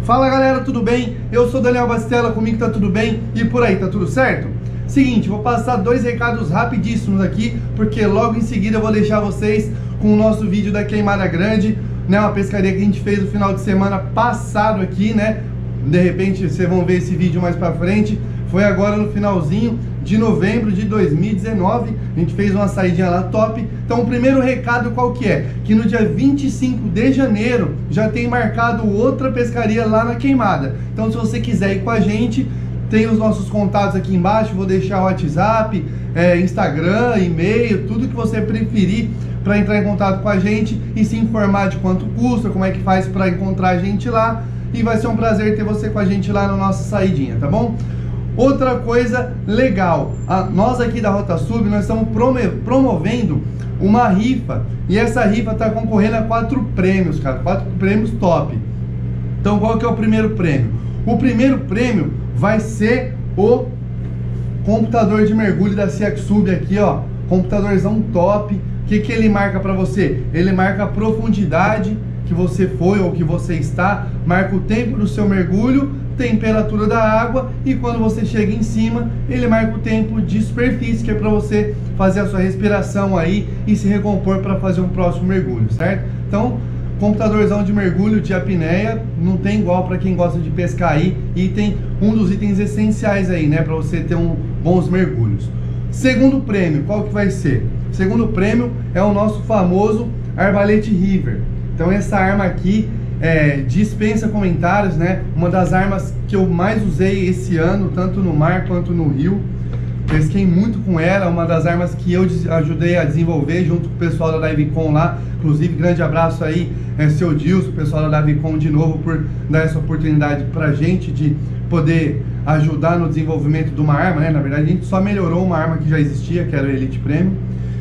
Fala galera, tudo bem? Eu sou Daniel Bastella, comigo tá tudo bem? E por aí, tá tudo certo? Seguinte, vou passar dois recados rapidíssimos aqui, porque logo em seguida eu vou deixar vocês com o nosso vídeo da Queimada Grande, né? Uma pescaria que a gente fez no final de semana passado aqui, né? De repente vocês vão ver esse vídeo mais pra frente. Foi agora no finalzinho de novembro de 2019, a gente fez uma saidinha lá top. Então o primeiro recado qual que é? Que no dia 25 de janeiro já tem marcado outra pescaria lá na Queimada. Então se você quiser ir com a gente, tem os nossos contatos aqui embaixo, vou deixar o WhatsApp, Instagram, e-mail, tudo que você preferir para entrar em contato com a gente e se informar de quanto custa, como é que faz para encontrar a gente lá. E vai ser um prazer ter você com a gente lá na nossa saidinha, tá bom? Outra coisa legal, nós aqui da Rota Sub, nós estamos promovendo uma rifa, e essa rifa está concorrendo a 4 prêmios, cara, 4 prêmios top. Então qual que é o primeiro prêmio? O primeiro prêmio vai ser o computador de mergulho da SEAC Sub aqui, ó, computadorzão top. O que que ele marca para você? Ele marca a profundidade que você foi ou que você está, marca o tempo do seu mergulho, temperatura da água, e quando você chega em cima, ele marca o tempo de superfície, que é para você fazer a sua respiração aí e se recompor para fazer um próximo mergulho, certo? Então, computadorzão de mergulho de apneia, não tem igual para quem gosta de pescar aí, item, um dos itens essenciais aí, né, para você ter bons mergulhos. Segundo prêmio, qual que vai ser? Segundo prêmio é o nosso famoso Arbalete River. Então essa arma aqui dispensa comentários, né? Uma das armas que eu mais usei esse ano, tanto no mar quanto no rio. Pesquei muito com ela, uma das armas que eu ajudei a desenvolver junto com o pessoal da Divecon lá. Inclusive, grande abraço aí, seu Dilson, o pessoal da Divecon de novo, por dar essa oportunidade pra gente de poder ajudar no desenvolvimento de uma arma, né? Na verdade, a gente só melhorou uma arma que já existia, que era o Elite Premium.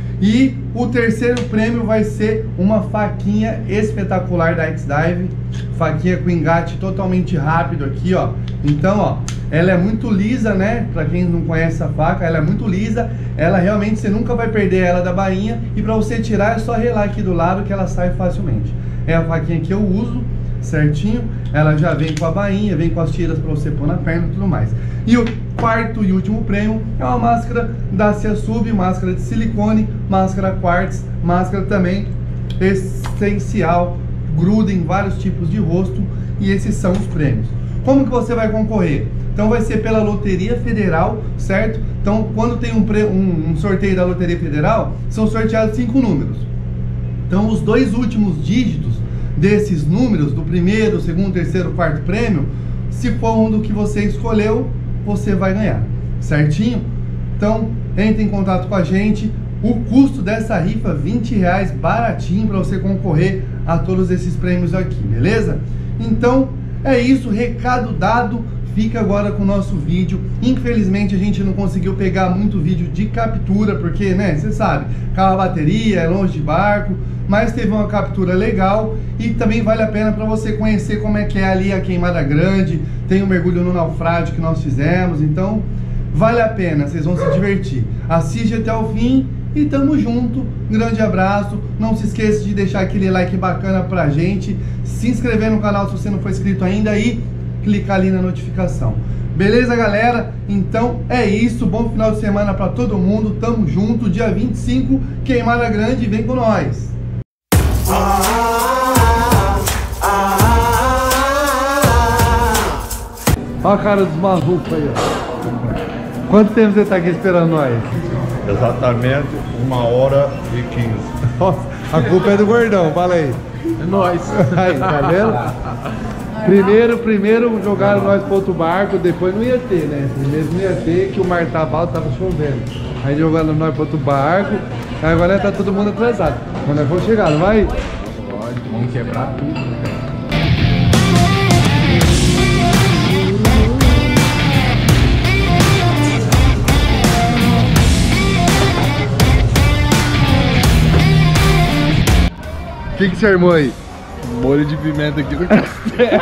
E o terceiro prêmio vai ser uma faquinha espetacular da X-Dive, faquinha com engate totalmente rápido aqui, ó. Então, ó, ela é muito lisa, né? Pra quem não conhece a faca, ela é muito lisa. Ela realmente, você nunca vai perder ela da bainha. E pra você tirar é só relar aqui do lado que ela sai facilmente. É a faquinha que eu uso, certinho. Ela já vem com a bainha, vem com as tiras pra você pôr na perna e tudo mais. E o quarto e último prêmio é uma máscara da SEAC Sub, máscara de silicone, máscara quartz, máscara também essencial, gruda em vários tipos de rosto, e esses são os prêmios. Como que você vai concorrer? Então vai ser pela Loteria Federal, certo? Então quando tem um sorteio da Loteria Federal, são sorteados 5 números. Então os 2 últimos dígitos desses números, do primeiro, segundo, terceiro, quarto prêmio, se for um do que você escolheu, você vai ganhar, certinho? Então, entre em contato com a gente. O custo dessa rifa, R$20, baratinho para você concorrer a todos esses prêmios aqui, beleza? Então, é isso, recado dado. Fica agora com o nosso vídeo. Infelizmente, a gente não conseguiu pegar muito vídeo de captura, porque, né, você sabe, carro a bateria, é longe de barco, mas teve uma captura legal e também vale a pena para você conhecer como é que é ali a Queimada Grande. Tem um mergulho no naufrágio que nós fizemos, então vale a pena, vocês vão se divertir. Assiste até o fim e tamo junto. Grande abraço, não se esqueça de deixar aquele like bacana pra gente, se inscrever no canal se você não for inscrito ainda e clicar ali na notificação. Beleza, galera? Então é isso, bom final de semana pra todo mundo, tamo junto. Dia 25, Queimada Grande, vem com nós! Olha a cara dos malucos aí, ó. Quanto tempo você tá aqui esperando nós? Exatamente 1h15. Nossa, a culpa é do gordão, fala aí. É nóis. Aí, tá vendo? Primeiro jogaram nós pro outro barco, depois não ia ter, né? Primeiro não ia ter, que o mar tava alto, tava chovendo. Aí jogaram nós pro outro barco, aí agora tá todo mundo atrasado. Quando nós vamos chegar, não vai? Pode, vamos quebrar tudo, né? O que você armou aí? Molho de pimenta aqui no café.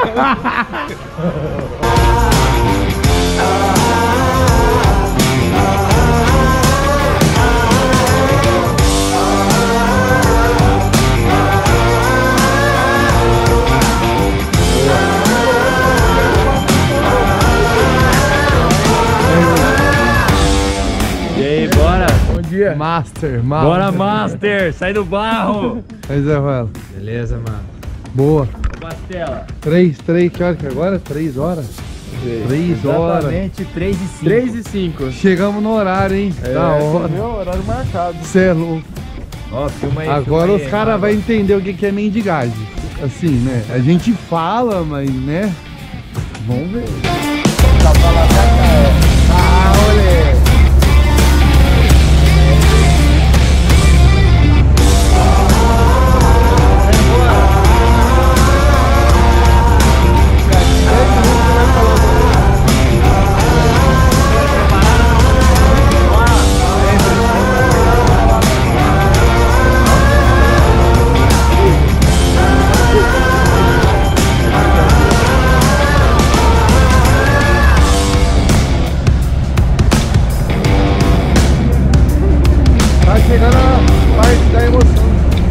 Master. Bora, Master! Sai do barro! Mas é, Ruela. Beleza, mano. Boa. Ô, Bastela. 3, que hora que é agora? 3 horas? 3 horas. Exatamente 3 e 5. 3 e 5. Chegamos no horário, hein? Da hora. Meu horário marcado. Cê é louco. Ó, filma aí. Agora filma os aí, caras mano. vão entender o que é mendigagem. Assim, né? A gente fala, mas, né? Vamos ver. Ah, olha. Tá chegando a parte da emoção.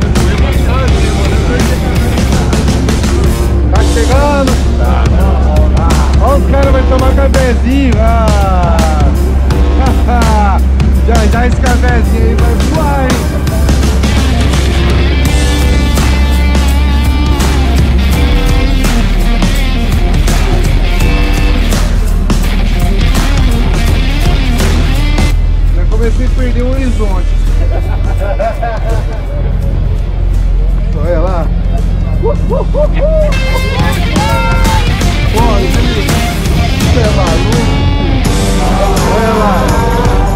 Tá chegando. Olha os caras vão tomar cafezinho. Já esse cafezinho aí vai voar, hein? Já comecei a perder o horizonte. Olha lá. Olha, você é maluco? Olha lá.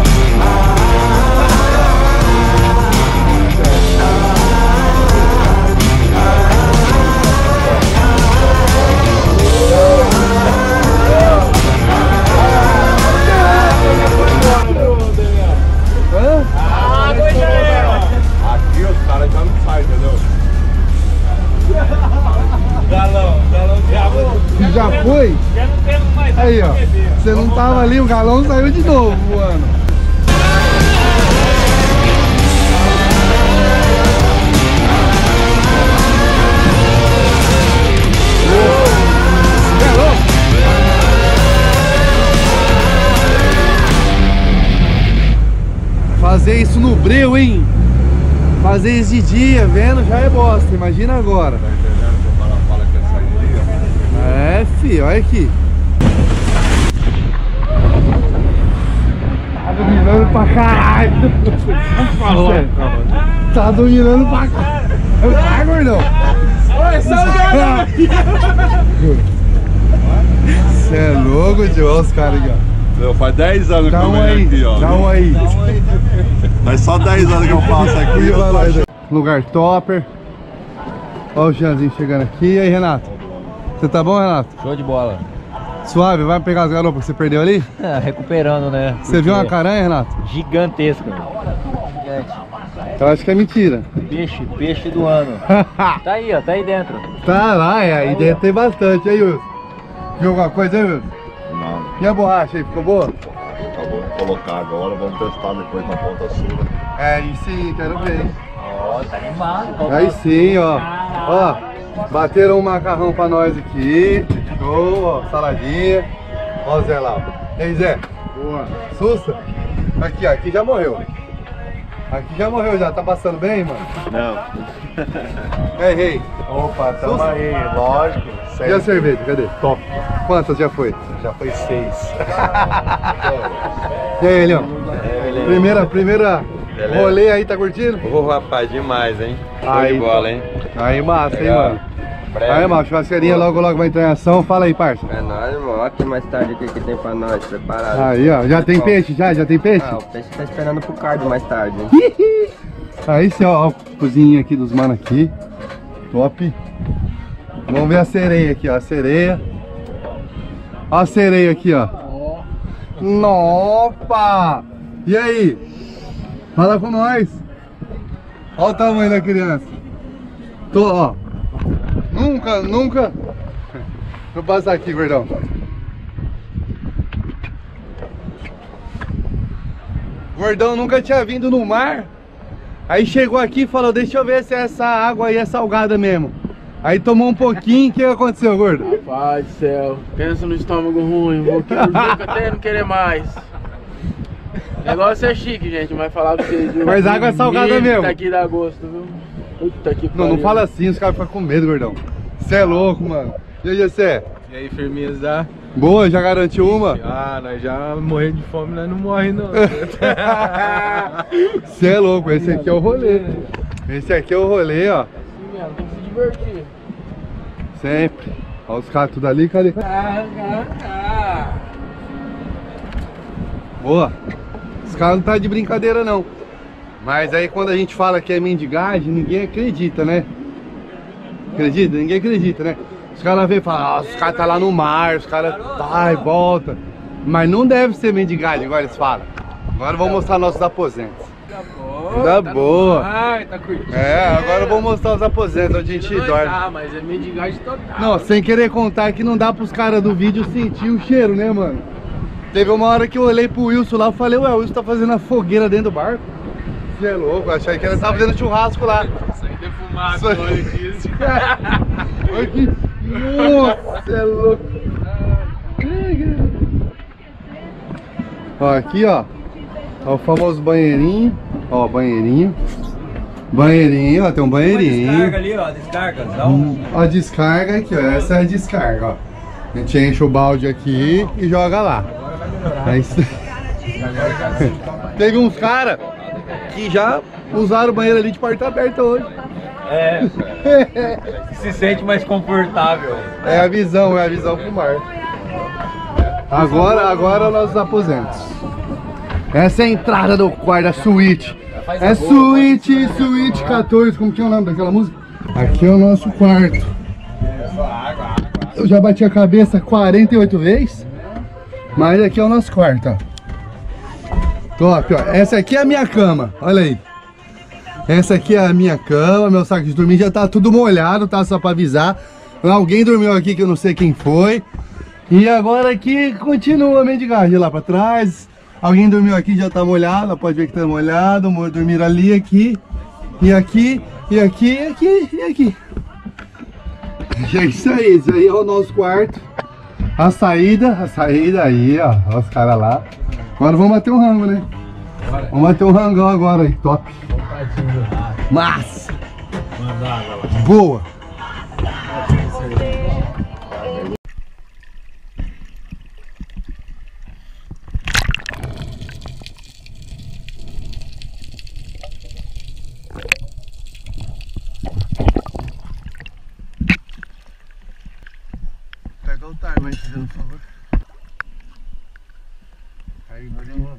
Aqui os caras já não saem, entendeu? Galão Já foi? Já não temos mais nada Aí, ó. pra beber. Você não tava ali, o galão saiu de novo voando. Fazer isso no breu, hein? Fazer isso de dia, vendo, já é bosta. Imagina agora. Tá entendendo que o cara fala que é sair dia? É, filho, olha aqui. Tá dominando pra caralho. Tá dominando pra caralho. Vai, gordão. Olha, salgado! Cê é louco, tio. Olha os caras aqui, ó. Meu, faz 10 anos que Dá eu um venho aí, aqui, ó. dá um aí. Faz só 10 anos que eu passo aqui. Eu tô achando. Lugar topper. Olha o Jeanzinho chegando aqui. E aí, Renato? Você tá bom, Renato? Show de bola. Suave, vai pegar as garopas que você perdeu ali? Recuperando, né? Você viu uma caranha, Renato? Gigantesca. Gigante. Eu acho que é mentira. Peixe do ano. Tá aí, ó, tá aí dentro. Tá lá, aí deve ter bastante. E aí, Wilson? Viu alguma coisa aí, Wilson? Não, E a borracha aí, ficou boa? acabou de colocar agora. Vamos testar depois na ponta sul. É, aí sim, quero ver. Ó, tá animado. Aí sim, ó. Ó, bateram um macarrão pra nós aqui. Show, ó, saladinha. Ó o Zé lá. E aí, Zé? Boa. Sussa? Aqui, ó, aqui já morreu. Aqui já morreu já, tá passando bem, mano? Não. E aí, rei? Opa, tamo Sussa? aí, lógico. E a cerveja, cadê? Top. Quantas já foi? Já foi 6. E aí, Leão? Primeira Beleza. rolê aí, tá curtindo? Ô, rapaz, demais, hein? Show Aí, de bola, hein? Aí, massa, hein, Legal. mano? Breve. Aí, mano, churrasqueirinha logo vai entrar em ação. Fala aí, parça. É nóis, irmão. Olha aqui mais tarde o que tem pra nós, preparado. Aí, ó, já tem peixe? Já tem peixe? Ah, o peixe tá esperando pro cardio mais tarde, hein? Aí sim, ó, cozinha aqui dos manos aqui. Top. Vamos ver a sereia aqui, ó, a sereia. Ó a sereia aqui, ó. Nossa! E aí? Fala com nós. Olha o tamanho da criança. Ó. Nunca. Vou passar aqui, gordão. Gordão nunca tinha vindo no mar. Aí chegou aqui e falou, deixa eu ver se essa água aí é salgada mesmo. Aí tomou um pouquinho, o que aconteceu, gordo? Pai do céu, pensa no estômago ruim, vou que até não querer mais. O negócio é chique, gente, mas falar pra vocês, viu? Mas água é salgada mesmo. Tá aqui dá gosto, viu? Puta que Não, não pariu. fala assim, os caras ficam com medo, gordão. Você é louco, mano. E aí, Jessé? E aí, firmeza? Boa, já garantiu uma? Ah, nós já morrendo de fome, nós não morremos não. Você é louco, esse aqui é o rolê. Esse aqui é o rolê, ó. Sim, mano, tem que se divertir. Sempre. Olha os caras tudo ali, cadê? Boa. Os caras não tá de brincadeira, não. Mas aí quando a gente fala que é mendigagem, ninguém acredita, né? Acredita? Ninguém acredita, né? Os caras vêm e falam, os caras tá lá no mar, os caras vai, volta. Mas não deve ser mendigagem, igual eles falam. Agora eu vou mostrar nossos aposentos. Tá boa. Ai, tá curtindo. É, agora eu vou mostrar os aposentos onde a gente dorme. Tá, mas é mendigagem total. Não, sem querer contar que não dá pros caras do vídeo sentir o cheiro, né, mano? Teve uma hora que eu olhei pro Wilson lá e falei, ué, o Wilson tá fazendo a fogueira dentro do barco. Você é louco, eu achei que ele tava fazendo churrasco lá. Sai defumado, Isso aí. olha disso. Olha que... Nossa, você é louco. Ó, aqui, ó. Ó, o famoso banheirinho. Ó, banheirinho. Banheirinho, ó, tem um banheirinho. Descarga ali, ó, descarga. A descarga aqui, ó. Essa é a descarga, ó. A gente enche o balde aqui e joga lá. É isso. Teve uns caras que já usaram o banheiro ali de porta aberta hoje. É, se sente mais confortável. É a visão pro mar. Agora nossos aposentos. Essa é a entrada do quarto, da suíte. É suíte 14, como que é o nome daquela música? Aqui é o nosso quarto. Eu já bati a cabeça 48 vezes, mas aqui é o nosso quarto, ó. Top, ó. Essa aqui é a minha cama, olha aí. Essa aqui é a minha cama, meu saco de dormir já tá tudo molhado, tá? Só pra avisar. Alguém dormiu aqui que eu não sei quem foi. E agora aqui continua a mendigagem lá pra trás. Alguém dormiu aqui, já tá molhado, pode ver que tá molhado. Dormiram ali, aqui, e aqui, e aqui, e aqui, e aqui. É isso aí é o nosso quarto. A saída aí, ó. Olha os caras lá. Agora vamos bater um rango, né? Vamos bater um rangão agora aí, top. Massa! Boa! Pega o timer aí, por favor. Aí, Bruno.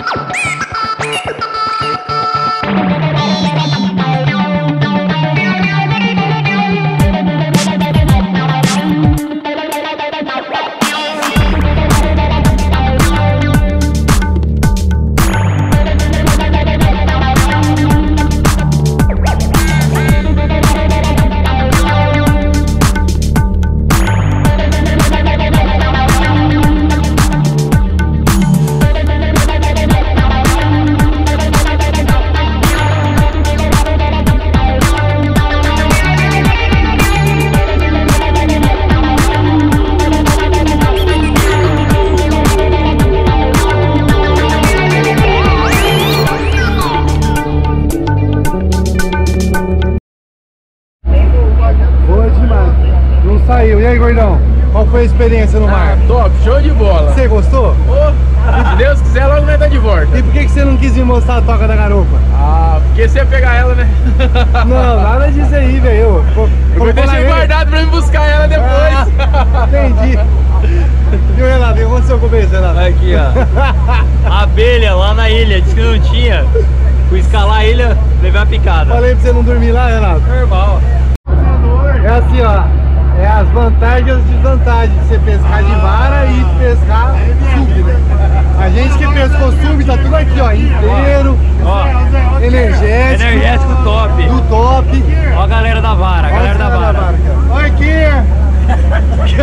Saiu. E aí, gordão? Qual foi a experiência no mar? Top, show de bola. Você gostou? Se Deus quiser, logo nós tá de volta. E por que você não quis me mostrar a toca da garupa? Ah, porque você ia pegar ela, né? Não, nada disso aí, velho. Eu deixei guardado pra me buscar ela depois. Ah, entendi. E o Renato, o que aconteceu com o beijo, Renato? Aqui, ó. A abelha lá na ilha, disse que não tinha. Fui escalar a ilha, levei uma picada. Falei pra você não dormir lá, Renato? Normal. É assim, ó. É as vantagens e as desvantagens de você pescar de vara e pescar sub, né? A gente que pescou sub tá tudo aqui, ó, inteiro, Ó, energético. energético top. Do top. Ó a galera da vara, a galera da vara. Olha aqui. Aqui.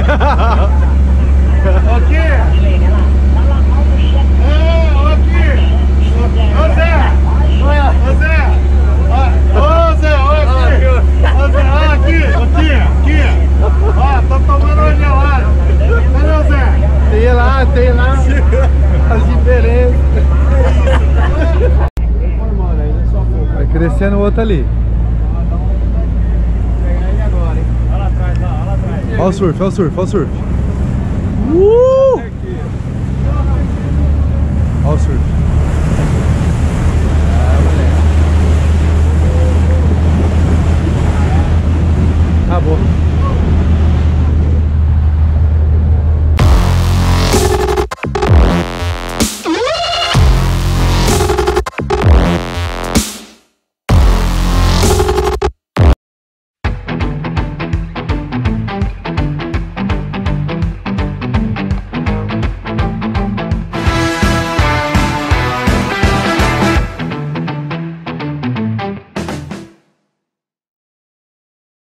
Ô Zé. Olha, ô Zé. Ô Zé, olha aqui. Aqui. Ó, tô tomando uma gelada. Cadê o Zé? Tem lá. As diferenças. Vai crescendo o outro ali. Olha o surf.